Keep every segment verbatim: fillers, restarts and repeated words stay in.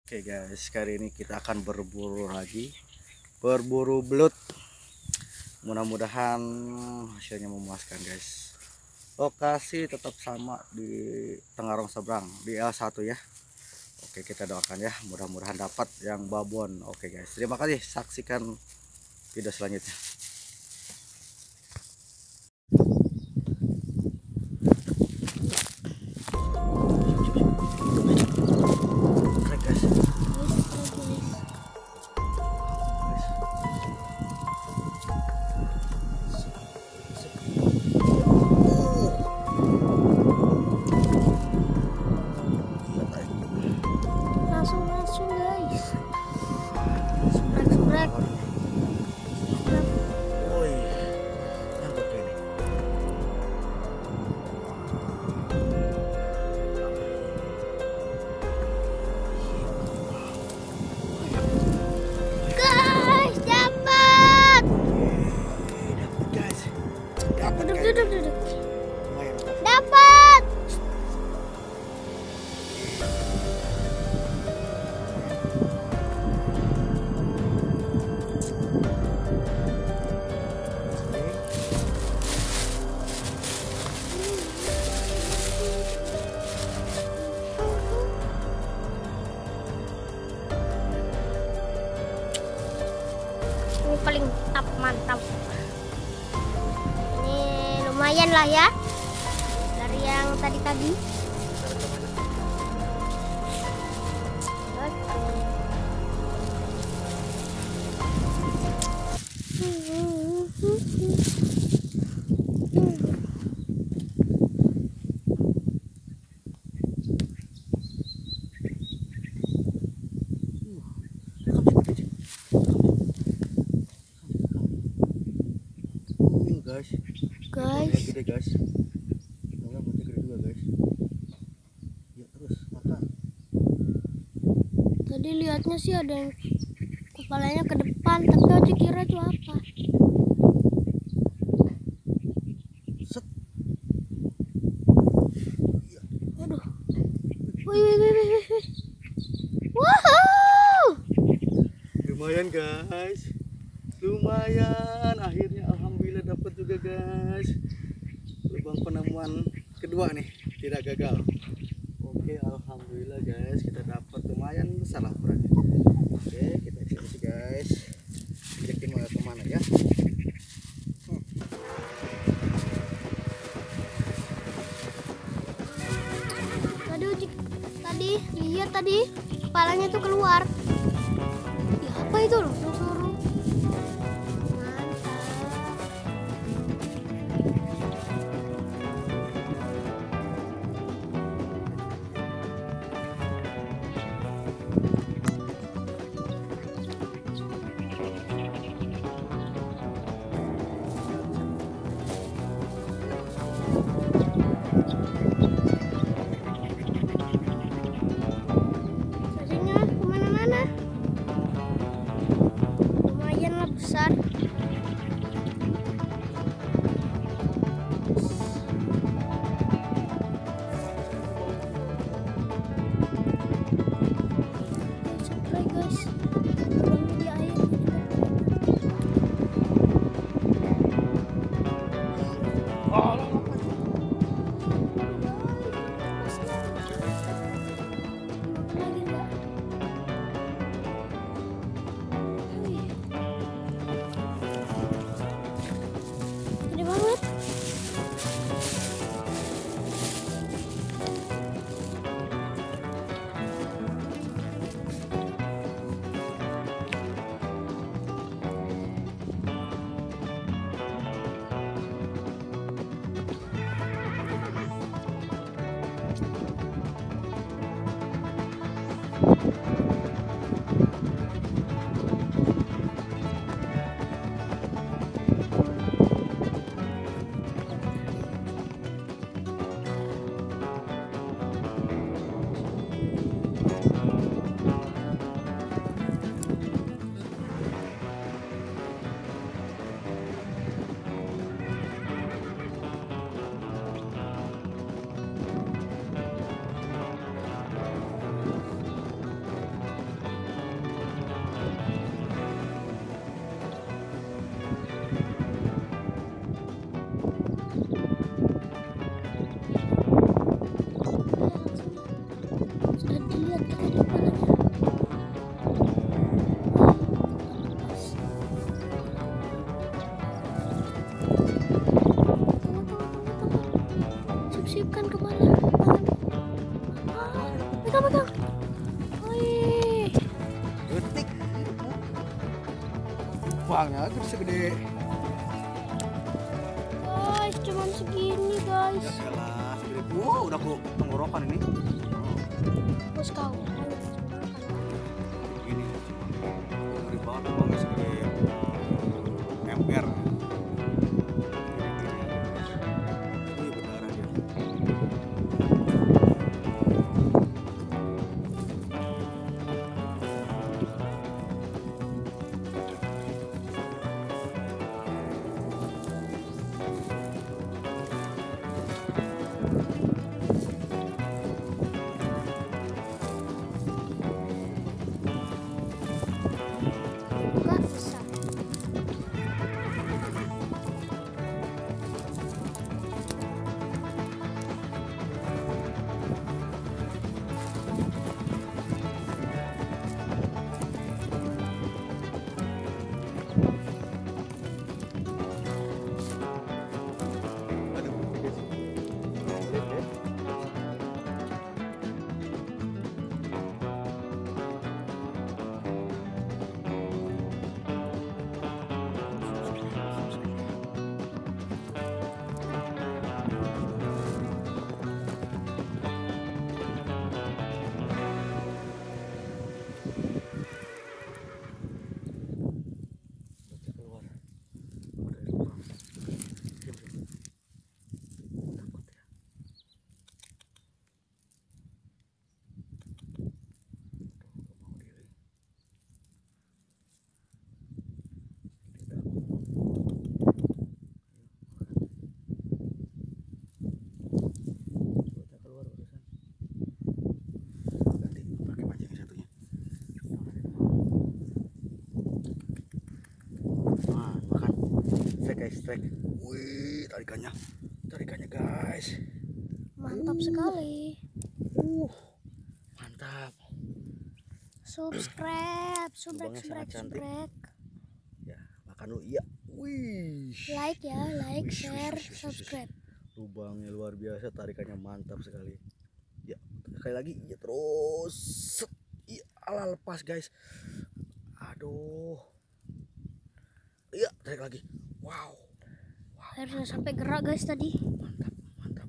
Oke guys, kali ini kita akan berburu lagi, berburu belut. Mudah-mudahan hasilnya memuaskan guys. Lokasi tetap sama di Tengarong seberang di L satu ya. Oke, kita doakan ya, mudah-mudahan dapat yang babon. Oke guys, terima kasih, saksikan video selanjutnya. Langsung guys, subrek-subrek. Woi, nyangkut ini. Guys, dapat. Dapat guys. Dapat Duduk, guys. duduk, duduk. Lumayan, dapat. Dapat. Ini paling mantap, mantap. Ini lumayan lah ya dari yang tadi-tadi. Guys, Guys, gede guys. Enggak berarti gede juga guys. Ya terus makan. tadi lihatnya sih ada yang kepalanya ke depan, tapi Oci kira itu apa? Set. Aduh. Wih, wih, wih, wih, wih. Wow. Lumayan guys. Lumayan, akhirnya alhamdulillah dapat juga guys. Lubang penemuan kedua nih, tidak gagal. Oke, alhamdulillah guys, kita dapat lumayan besar lah ukurannya. Oke, kita eksekusi guys. Jadi mau kemana ya? Hmm. Tadi Oci, tadi lihat tadi kepalanya tuh keluar. Ya apa itu loh? Suruh. Hasilnya kemana-mana. lubangnya aja segede. Guys, cuman segini guys. Ya elah, segede. Wow, udah aku tenggorokan ini. Terus kau. Ini dari bawah lubangnya segede M R. Ini berdarah dia. Enggak besar. Ada bukti sih. Lihat ya. Bocah keluar. Oh, dari lubang. Diam, diam. Takut ya. Tuh, nggak mau diri. Tidak. Bocah keluar barusan. Ganti pakai mancing satunya. Nah, makan. Strike guys, strike. Wih, tarikannya. Tarikannya guys. Mantap sekali. Uh, mantap. Subscribe, subrek, Lubangnya subrek, sangat cantik. subrek. Ya, makan dulu. Iya. Wih. Like ya, like, Wish, wish, share, wish, wish, wish. subscribe. Lubangnya luar biasa, tarikannya mantap sekali. Ya, sekali lagi. Ya, terus. Set. Iya, ala lepas guys. Aduh. Iya, tarik lagi. Wow. Wow. Akhirnya sampai gerak guys tadi. Mantap, mantap.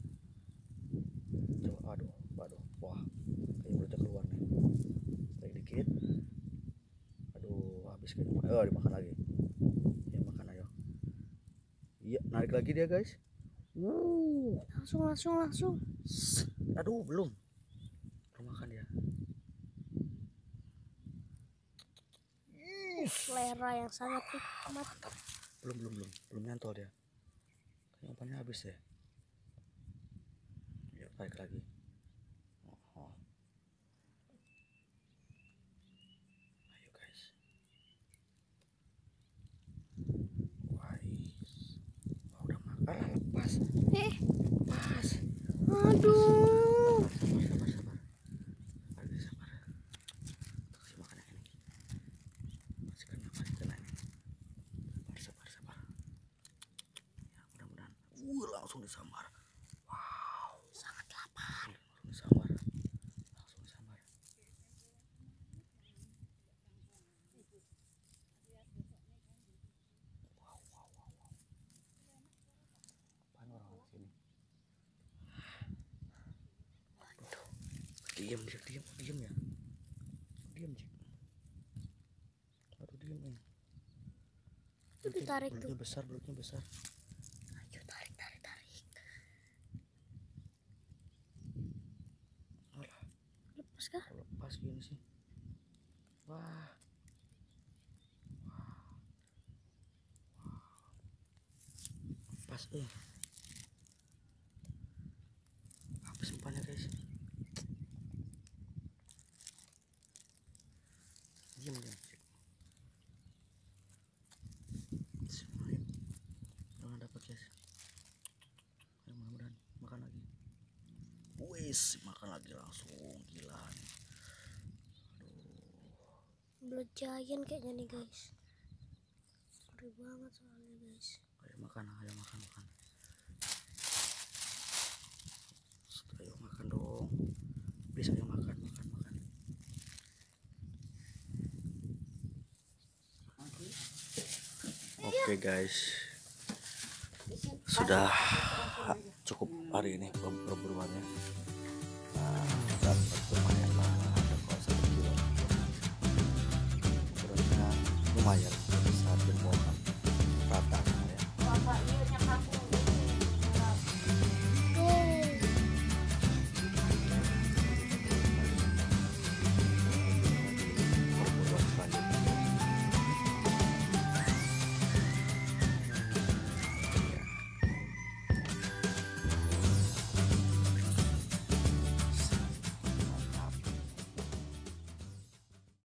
Coba, aduh, aduh. Wah, kayak bocah keluar nih. Tarik dikit. Aduh, habis kayaknya. Oh, dimakan lagi. Ya, makan ayo. Iya, narik lagi dia guys. Wuh. Langsung, langsung, langsung. Set. Aduh, belum. Belum makan dia. Selera yang sangat nikmat. Mantap. Belum, belum, belum. Belum nyantol dia. Kayaknya umpannya habis ya. Yuk, tarik lagi. Oh. Ayo guys. Wais. Wah, udah makan lah, lepas. Eh, Lepas. aduh. Sabar, sabar, sabar. Sabar, guys, sabar. Kasih makan yang ini. Masih kena, masih kena ini. Sabar, sabar, sabar. Ya, mudah-mudahan. Uh, langsung disambar. Wow, sangat lapar. Langsung disambar. Langsung disambar. Wow, wow, wow, wow. Apaan orang sini? Waduh. Diam, diam, diam, diam ya. Diam, Cik. Aduh, diam nih. Itu ditarik tuh. Belutnya besar, belutnya besar. Ayo tarik, tarik, tarik. Alah, Lepas kah? lepas gini sih. Wah. Wah. Lepas eh. Habis umpannya guys. Diam, diam. Semuanya. Jangan dapat guys. Ayo, mudah-mudahan makan lagi. Wis, makan lagi langsung. Gila nih. Aduh. Blood giant kayaknya nih guys. Ngeri banget soalnya guys. Ayo makan, ayo makan, makan. Ayo makan dong. Please, ayo makan, makan, makan. Oke guys, sudah cukup hari ini perburuannya. Nah, dapat lumayan lah, ada kok satu kilo. Ukurannya lumayan.